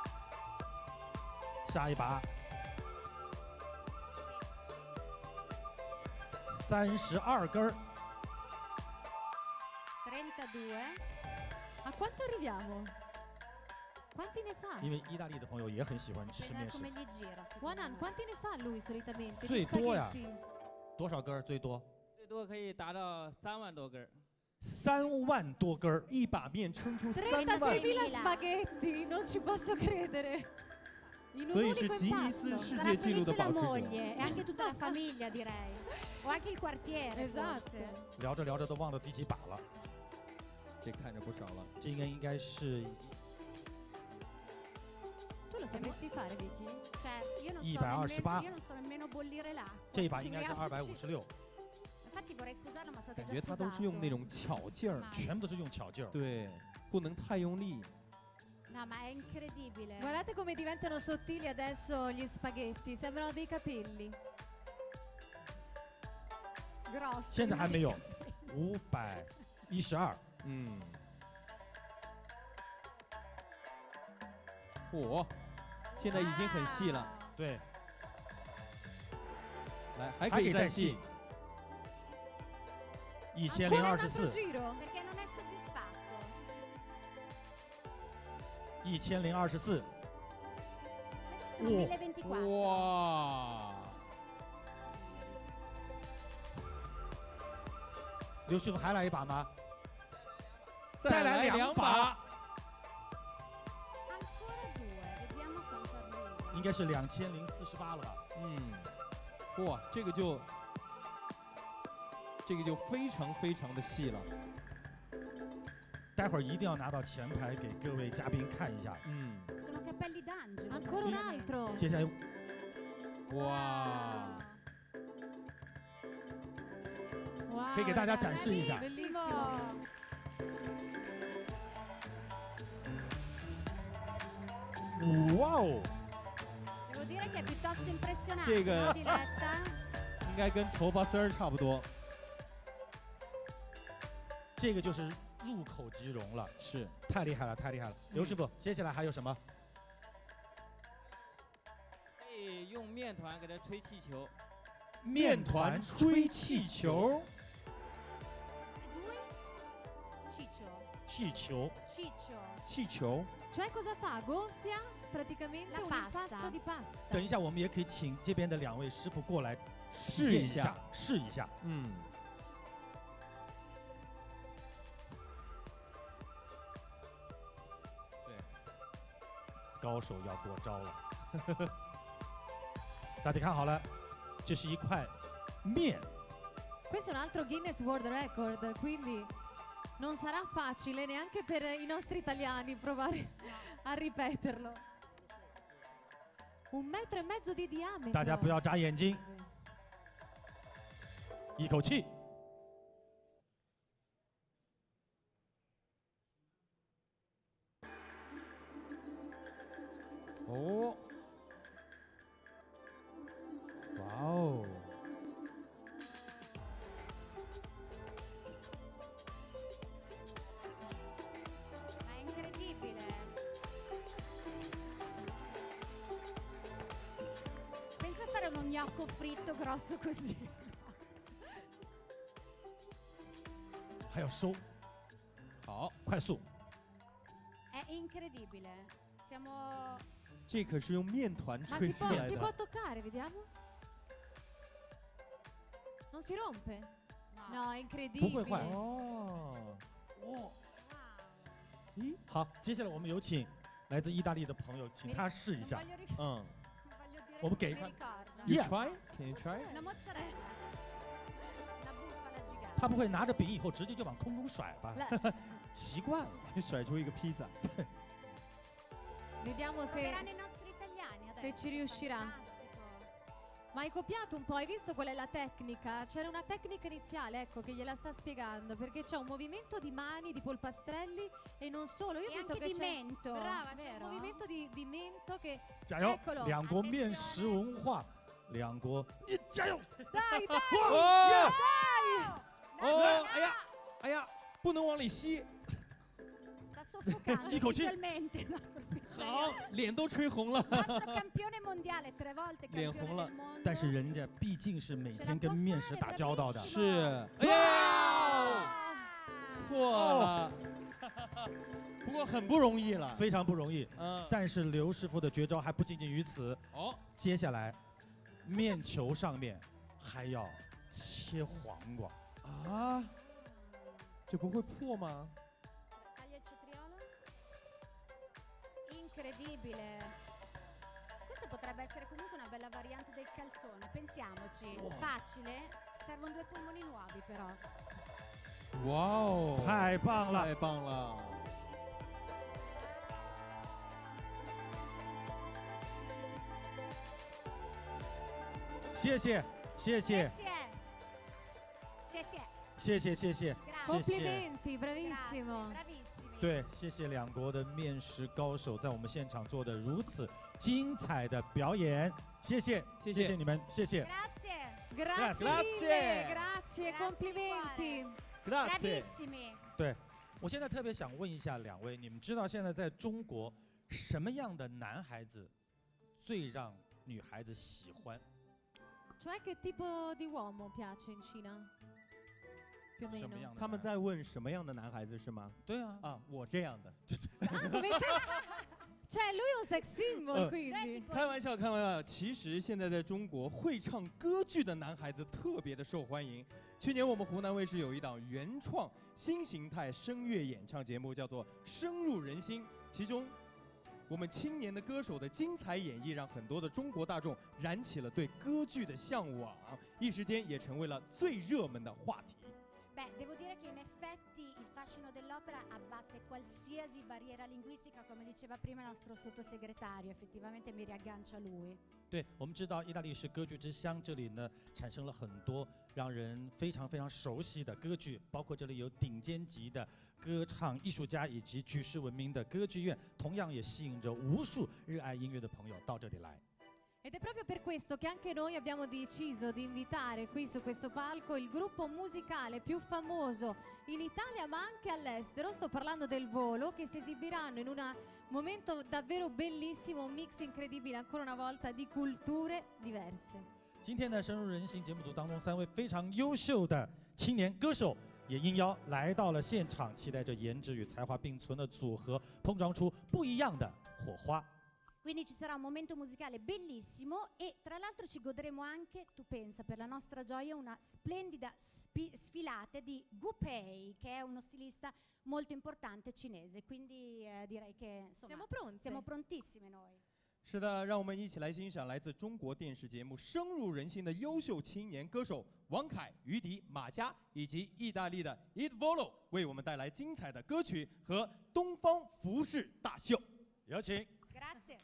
Speaker 7: 下一把。32根。
Speaker 6: 32.
Speaker 9: A quanto arriviamo? Quanti ne fa?
Speaker 7: 因为意大利的朋友也很喜欢吃面食。
Speaker 6: Come gli gira?
Speaker 9: Juanan, quanti ne fa lui solitamente?
Speaker 7: 最多呀
Speaker 9: Spaghetti?
Speaker 7: 多少根儿？最多
Speaker 14: 最多可以达到3万多根儿。
Speaker 7: 3万多根儿，
Speaker 8: 一把面撑出
Speaker 9: 36.000 spaghetti, non ci posso credere. In un
Speaker 8: 所以是
Speaker 9: unico
Speaker 8: 吉尼斯
Speaker 9: impasto.
Speaker 8: 世
Speaker 6: Sarà
Speaker 8: 界纪录的
Speaker 6: felice la
Speaker 8: 保持者。
Speaker 6: moglie e anche tutta la famiglia direi. O anche il quartiere.
Speaker 9: Esatto.
Speaker 7: 聊着聊着都忘了第几把了。
Speaker 8: 这看着不少了。
Speaker 7: 这应该是
Speaker 9: Tu lo sapresti fare, Vicky?
Speaker 6: Cioè, io non
Speaker 7: 128
Speaker 6: io non so nemmeno bollire l'acqua.
Speaker 7: 这一把应该是
Speaker 6: figuriamoci.
Speaker 7: 256，
Speaker 6: Infatti vorrei sposarlo, ma so che
Speaker 8: 感
Speaker 6: è
Speaker 8: 觉
Speaker 6: già
Speaker 8: 他都是用那
Speaker 6: sposato.
Speaker 8: 种巧劲儿，
Speaker 7: 全部都是用巧劲儿。
Speaker 8: 对，不能太用力。
Speaker 6: No, ma è incredibile.
Speaker 9: Guardate come diventano sottili adesso gli spaghetti, sembrano dei capelli.
Speaker 6: Grossi.
Speaker 7: 现在还没有512。
Speaker 8: 嗯。嚯，现在已经很细了。
Speaker 7: 对。
Speaker 8: 来，还可以再细。
Speaker 7: 1024。
Speaker 6: Giro? Perché non è soddisfatto.
Speaker 7: 1024。
Speaker 6: Sono 1024.
Speaker 8: 哇！
Speaker 7: 刘师傅还来一把吗？
Speaker 8: 再来2把。
Speaker 6: Ancora 2, vediamo quanto arriva.
Speaker 7: 应该是2048了吧？
Speaker 8: 嗯，哇，这个就非常非常的细了。
Speaker 7: 待会儿一定要拿到前排给各位嘉宾看一下。
Speaker 8: 嗯。
Speaker 6: Sono capelli d'angelo.
Speaker 9: Ancora un altro.
Speaker 7: 接下来，
Speaker 8: 哇！
Speaker 9: Wow,
Speaker 7: 可以给大家展示一下。
Speaker 9: bellissimo.
Speaker 7: 哇哦！
Speaker 6: Devo dire che è piuttosto impressionante.
Speaker 8: 这个
Speaker 6: no, Diletta?
Speaker 8: 应该跟头发丝儿差不多。
Speaker 7: 这个就是入口即溶了，
Speaker 8: 是，
Speaker 7: 太厉害了，太厉害了。刘师傅，接下来还有什么？
Speaker 14: 可以用面团给它吹气球。
Speaker 7: 面团吹气球。
Speaker 6: Ciccio.
Speaker 7: 气球。
Speaker 6: Ciccio.
Speaker 8: 气球。
Speaker 9: Cioè cosa fa? Gonfia praticamente
Speaker 6: La
Speaker 9: un
Speaker 6: pasta.
Speaker 9: impasto di pasta.
Speaker 7: 等一下，我们也可以请这边的2位师傅过来
Speaker 8: 试一下，
Speaker 7: 试一下。
Speaker 8: 嗯。
Speaker 7: 高手要过招了，大家看好了，这是一块面。
Speaker 9: Questo è un altro Guinness World Record, quindi non sarà facile neanche per i nostri italiani provare a ripeterlo. 1,5 metri di diametro.
Speaker 7: 大家不要眨眼睛，一口气。
Speaker 8: 哦，哇哦！
Speaker 6: porco fritto grosso così.
Speaker 7: 还要收。好，快速。
Speaker 6: È incredibile. Siamo
Speaker 8: 这可是用面团
Speaker 9: Ma
Speaker 8: 吹
Speaker 9: si
Speaker 8: 出
Speaker 9: può,
Speaker 8: 来
Speaker 9: si
Speaker 8: 的
Speaker 9: può。toccare, vediamo? Non si rompe? No, è
Speaker 7: 不会坏
Speaker 9: incredibile.
Speaker 8: 哦，
Speaker 7: 哦。咦，好，接下来我们有请来自意大利的朋友，请他试一下。
Speaker 8: 嗯。
Speaker 7: 我们给一个。
Speaker 8: You
Speaker 7: Yeah
Speaker 8: try? Can you try?
Speaker 6: una mozzarella. Una bufala gigante.
Speaker 7: 他不会拿着饼以后直接就往空中甩吧？习惯了。
Speaker 8: 你甩出一个披萨。
Speaker 9: Vediamo se,
Speaker 6: Proveranno i nostri italiani
Speaker 9: se
Speaker 6: adesso.
Speaker 9: ci riuscirà. Ma hai copiato un po', hai visto qual è la tecnica? C'era una tecnica iniziale, ecco, che gliela sta spiegando, perché c'è un movimento di mani di polpastrelli e non solo. Io ho
Speaker 6: E
Speaker 9: visto
Speaker 6: anche
Speaker 9: che
Speaker 6: di
Speaker 9: c'è
Speaker 6: mento,
Speaker 9: brava, c'è un
Speaker 6: vero?
Speaker 9: movimento di mento che
Speaker 7: 加油！
Speaker 9: eccolo.
Speaker 7: 两国面食文化，两国你加油！
Speaker 9: Dai, dai!
Speaker 8: 哦
Speaker 9: Dai!
Speaker 8: 哦，哎呀，哎呀，不能往里吸。
Speaker 6: Sta soffocando
Speaker 7: Dico, ci-
Speaker 6: ufficialmente il nostro pizzaiolo.
Speaker 8: 好，脸都吹红了。
Speaker 6: Il nostro campione mondiale, 3 volte
Speaker 8: 脸
Speaker 6: campione
Speaker 8: 红了
Speaker 6: del mondo.
Speaker 7: 但是人家毕竟是每天跟面食打交道的。
Speaker 8: 是。哎呀，破了。不过很不容易了。
Speaker 7: 非常不容易。
Speaker 8: 嗯。
Speaker 7: 但是刘师傅的绝招还不仅仅于此。
Speaker 8: 哦。
Speaker 7: 接下来，面球上面还要切黄瓜。
Speaker 8: 啊？这不会破吗？
Speaker 6: Taglia il cetriolo. Incredibile. Questa potrebbe essere comunque una bella variante del calzone. Pensiamoci. Facile. Servono 2 polmoni nuovi però.
Speaker 8: 哇哦！
Speaker 7: 太棒了！
Speaker 8: 太棒了！
Speaker 7: 谢谢，谢谢，
Speaker 6: Sì, sì.
Speaker 7: 谢谢，谢谢，谢谢。
Speaker 9: Complimenti, bravissimo.
Speaker 6: Bravissimi.
Speaker 7: 对，谢谢两国的面食高手在我们现场做的如此精彩的表演，谢谢，
Speaker 8: 谢谢
Speaker 7: 谢谢你们，谢谢。
Speaker 6: Grazie.
Speaker 9: Grazie mille, grazie, complimenti.
Speaker 6: Bravissimi.
Speaker 7: 对，我现在特别想问一下两位，你们知道现在在中国什么样的男孩子最让女孩子喜欢？
Speaker 9: Cioè che tipo di uomo piace in Cina? Più o
Speaker 7: 什么
Speaker 9: meno.
Speaker 7: 样的？
Speaker 8: 他们在问什么样的男孩子是吗？
Speaker 7: 对啊。
Speaker 8: 啊，我这样的。
Speaker 9: Ah, come te? Cioè lui è un sex symbol, quindi.
Speaker 8: 开玩笑，开玩笑。其实现在在中国，会唱歌剧的男孩子特别的受欢迎。去年我们湖南卫视有一档原创新形态声乐演唱节目，叫做《深入人心》，其中我们青年的歌手的精彩演绎，让很多的中国大众燃起了对歌剧的向往，一时间也成为了最热门的话题。
Speaker 6: Beh, devo dire che in effetti il fascino dell'opera abbatte qualsiasi barriera linguistica, come diceva prima il nostro sottosegretario, effettivamente mi riaggancio a lui.
Speaker 7: 对，我们知道意大利是歌剧之乡，这里呢产生了很多让人非常非常熟悉的歌剧，包括这里有顶尖级的歌唱艺术家以及举世闻名的歌剧院，同样也吸引着无数热爱音乐的朋友到这里来。
Speaker 9: Ed è proprio per questo che anche noi abbiamo deciso di invitare qui su questo palco il gruppo musicale più famoso in Italia ma anche all'estero. Sto parlando del Volo, che si esibiranno in un momento davvero bellissimo, un mix incredibile ancora una volta di culture diverse.
Speaker 7: 今天呢，深入人心节目组当中3位非常优秀的青年歌手也应邀来到了现场，期待着颜值与才华并存的组合碰撞出不一样的火花。
Speaker 6: Quindi ci sarà un momento musicale bellissimo e tra l'altro ci godremo anche, tu pensa, per la nostra gioia, una splendida sfilata di Gu Pei, che è uno stilista molto importante cinese. Quindi direi che insomma,
Speaker 9: Siamo pronti.
Speaker 6: Siamo prontissime noi.
Speaker 8: 是的，让我们一起来欣赏来自中国电视节目深入人心的优秀青年歌手王凯、于迪、马佳以及意大利的 Il Volo 为我们带来精彩的歌曲和东方服饰大秀，
Speaker 7: 有请。
Speaker 6: Grazie.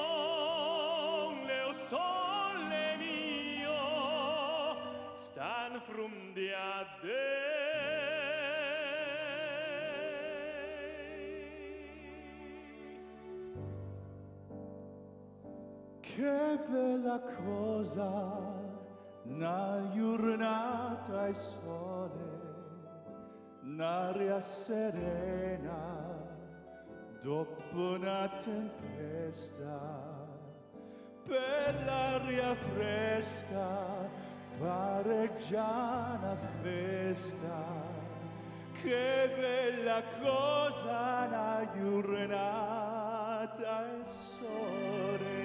Speaker 2: Sole mio, sta Stan from the
Speaker 16: Che bella cosa, una giornata al sole, un'aria serena, dopo una tempesta, per l'aria fresca, pare già una festa. Che bella cosa, una giornata al sole.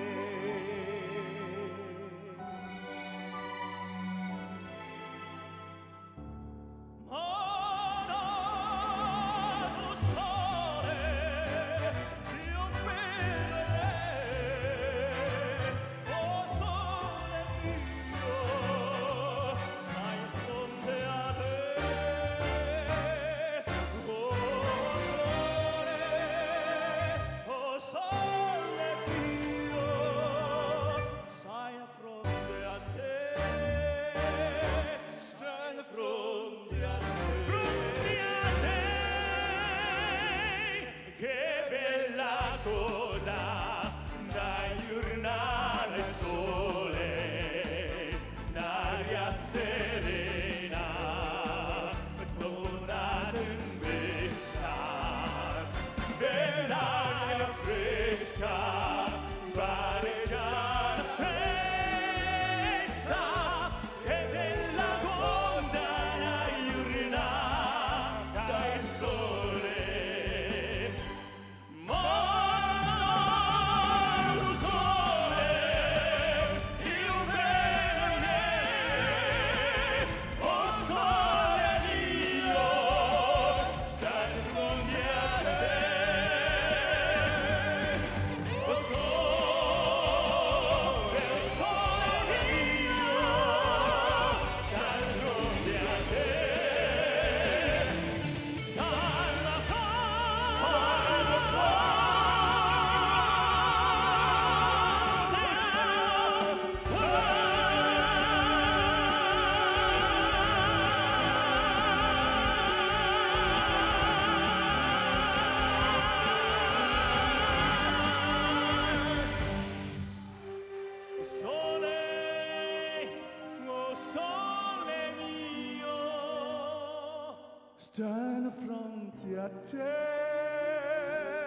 Speaker 16: Stand fronte a te.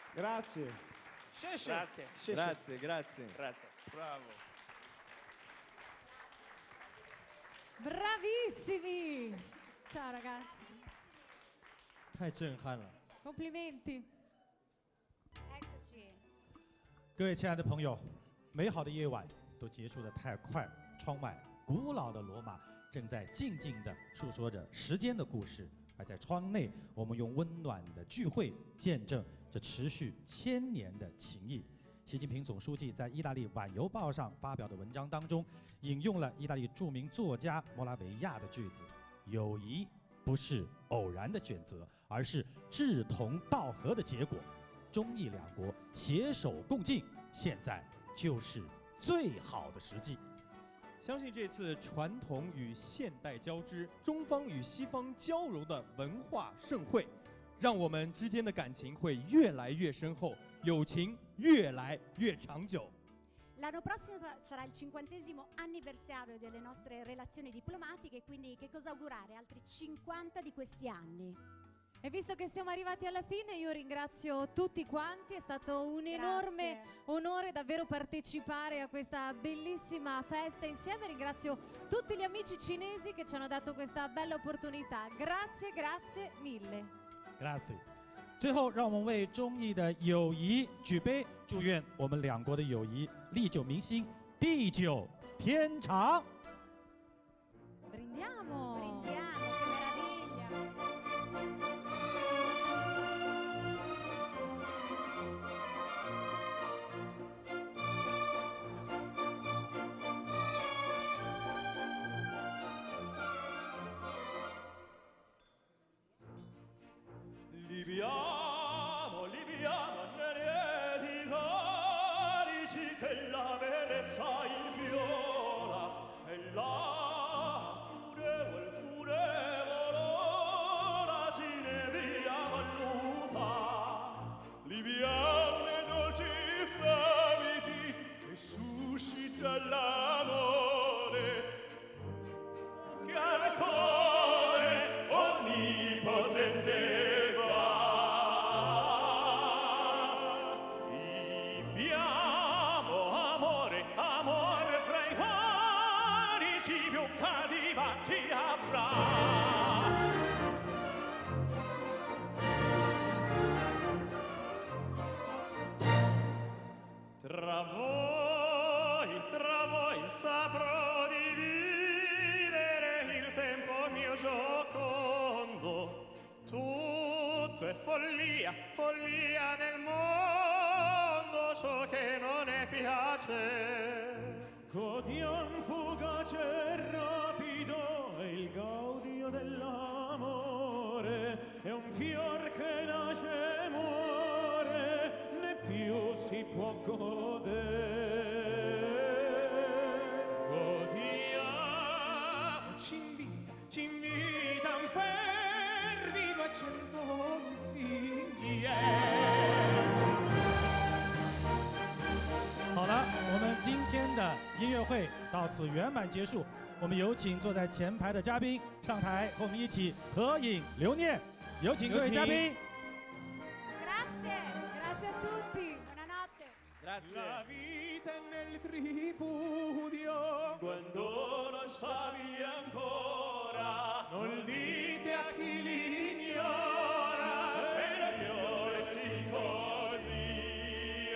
Speaker 3: Grazie.
Speaker 13: 谢谢
Speaker 3: Grazie.
Speaker 13: 谢谢
Speaker 3: Grazie, grazie.
Speaker 13: Grazie. Bravo.
Speaker 9: Bravissimi! Ciao ragazzi.
Speaker 8: 太震撼了。
Speaker 9: Complimenti.
Speaker 6: Eccoci.
Speaker 7: 各位亲爱的朋友，美好的夜晚都结束得太快，窗外古老的罗马正在静静地诉说着时间的故事，而在窗内，我们用温暖的聚会见证这持续1000年的情谊。习近平总书记在意大利《晚邮报》上发表的文章当中，引用了意大利著名作家莫拉维亚的句子：“友谊不是偶然的选择，而是志同道合的结果。中意两国携手共进，现在就是最好的时机。”
Speaker 8: 相信这次传统与现代交织、中方与西方交融的文化盛会，让我们之间的感情会越来越深厚，友情越来越长久。
Speaker 6: L'anno prossimo sarà il 50° anniversario delle nostre relazioni diplomatiche, quindi che cosa augurare? Altri 50 di questi anni.
Speaker 9: E visto che siamo arrivati alla fine, io ringrazio tutti quanti, è stato un enorme onore davvero partecipare a questa bellissima festa insieme. Ringrazio tutti gli amici cinesi che ci hanno dato questa bella opportunità. Grazie, grazie mille.
Speaker 7: Grazie。最后，让我们为中意的友谊举杯，祝愿我们两国的友谊历久弥新，地久天长。
Speaker 9: Brindiamo!
Speaker 6: Brindiamo, che meraviglia!
Speaker 16: Libiamo, libiamo nelle di calici che la bellezza infiora e la furevol ora si ne via valuta. Libiamo le dolci fremiti che suscita l'amore che al cuore onnipotente Tra voi saprò dividere il tempo mio giocondo. Tutto è follia, follia nel mondo, ciò che non è piace. Godiam fugace e rapido è il gaudio dell'amore, è un fior che nasce e muore, né più si può godere. Godiamo, ci invita un fervido accento lusinghiere.
Speaker 7: 好了，我们今天的音乐会到此圆满结束。我们有请坐在前排的嘉宾上台和我们一起合影留念。有请各位嘉宾。
Speaker 6: Grazie!
Speaker 9: Grazie a tutti!
Speaker 6: Buonanotte!
Speaker 16: Grazie. La vita nel tripudio, quando non savi ancora, non dite a chi l'ignora, e l'amore si così.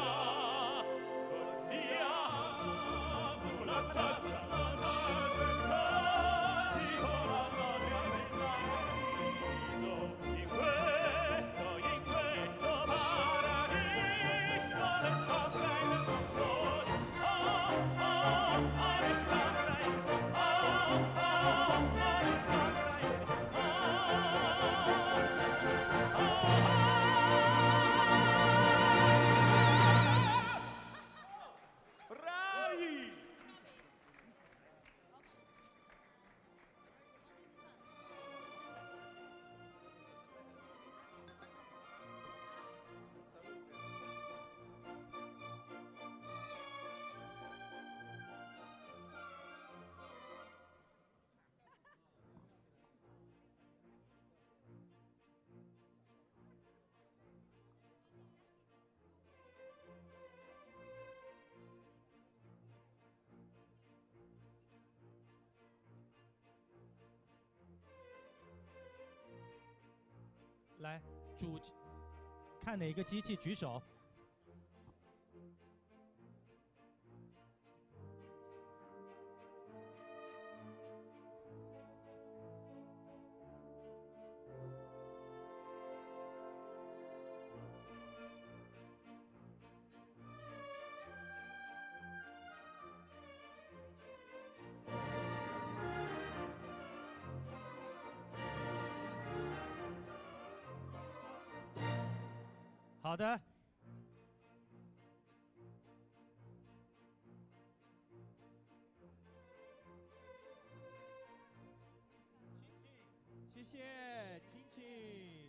Speaker 16: Godiamo la tazza, la tazza, il cantico, la noia del paradiso, in questo paradiso le scopre nel cuore, le scopre, le scopre.
Speaker 7: 来，看哪个机器举手。好的。
Speaker 8: 谢谢，请请。